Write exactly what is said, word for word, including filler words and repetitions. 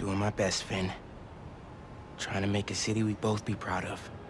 Doing my best, Phin. Trying to make a city we both be proud of.